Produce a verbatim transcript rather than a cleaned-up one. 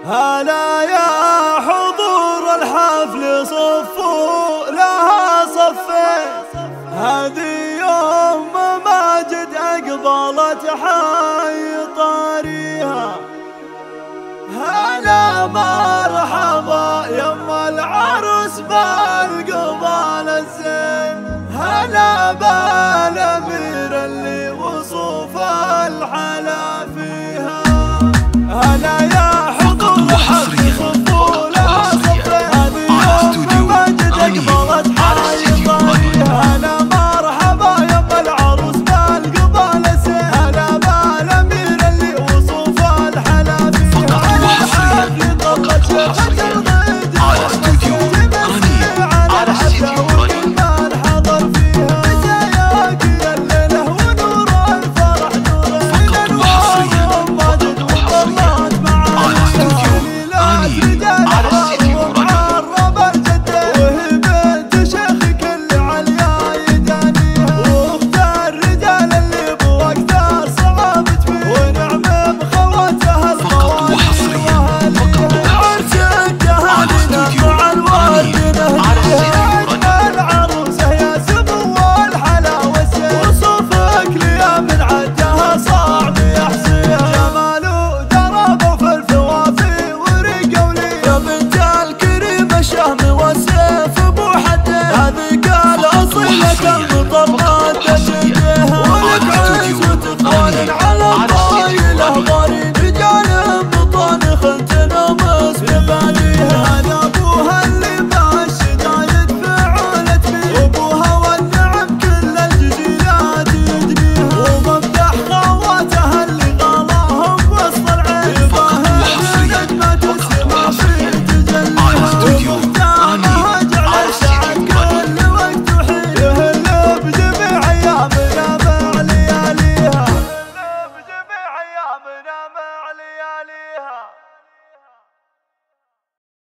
هلا يا حضور الحفل صفوا لها صفين، هذه يوم ماجد أقبلت حي طاريها. هلا مرحبا يما العروس بالقبال الزين، هلا بالأمير اللي وصوف الحلا فيها. هلا